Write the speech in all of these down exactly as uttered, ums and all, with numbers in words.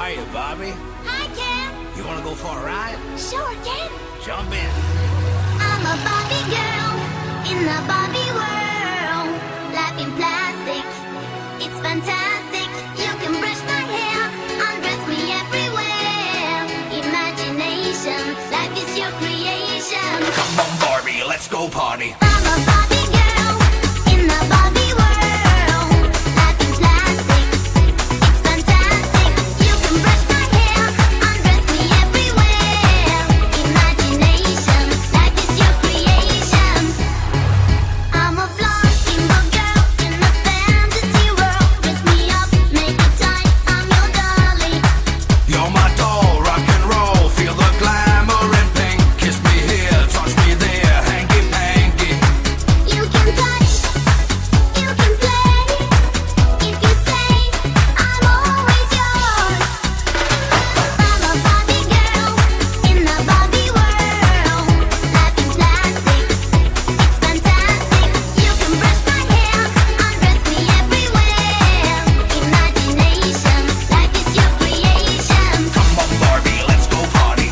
are you, Barbie? Hi, Ken. You wanna go for a ride? Sure, Ken. Jump in. I'm a Barbie girl in the Barbie world. Life in plastic, it's fantastic. You can brush my hair, undress me everywhere. Imagination, life is your creation. Come on, Barbie, let's go party. I'm a Barbie girl in the Barbie world. Life in plastic, it's fantastic. You can brush my hair, undress me everywhere. Imagination, life is your creation. I'm a blonde single girl in a fantasy world. Dress me up, make it tight, I'm your darling. You're my doll, rock and roll. Feel the glamour and pink. Kiss me here, touch me there, hanky panky. You can touch, you can play. If you say I'm always yours. I'm a Barbie girl in the Barbie world. Life in plastic, it's fantastic. You can brush my hair, undress me everywhere. Imagination, life is your creation. Come on, Barbie, let's go party.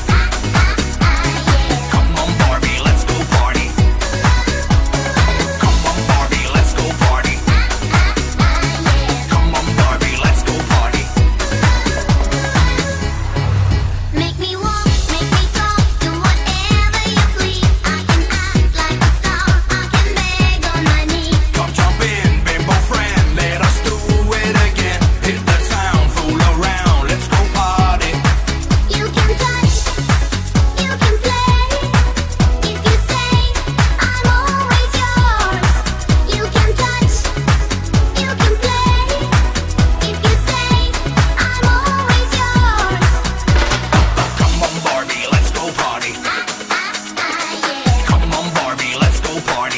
Come on, Barbie, let's go party. Come on, Barbie, let's go party. Come on, Barbie, let's go party. Make me walk, make me talk, do whatever you please. I can act like a star, I can beg on my knees. Come jump in, bimbo friend, let us do it again. Hit the town, fool around, let's go party. You can touch, you can play. If you say I'm always yours. You can touch, you can play. If you say I'm always yours. Come on, Barbie, let's go party. Come on, Barbie, let's go party.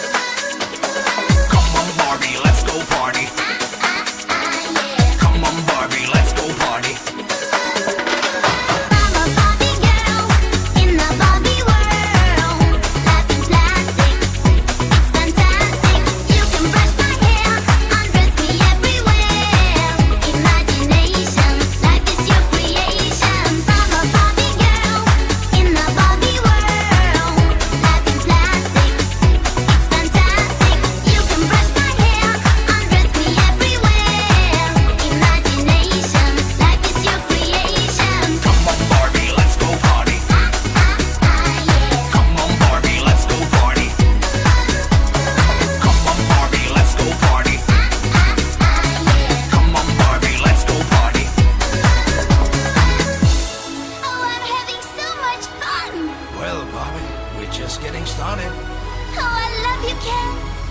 Come on, Barbie, let's go party. Come on, Barbie, let's go party. I'm a Barbie girl in the Barbie world. Life in plastic, it's fantastic. You can brush my hair, undress me everywhere. Imagination, life is your creation. I'm a Barbie girl in the Barbie world. Life in plastic, it's fantastic. You can brush my hair, undress me everywhere. Imagination, life is your creation. Come on, Barbie, let's go party. Come on, Barbie, let's go party. Come on, Barbie, let's go party. Come on, Barbie, let's go party. Oh, I'm having so much fun. Well, Barbie, we're just getting started. Oh, I love you, Ken.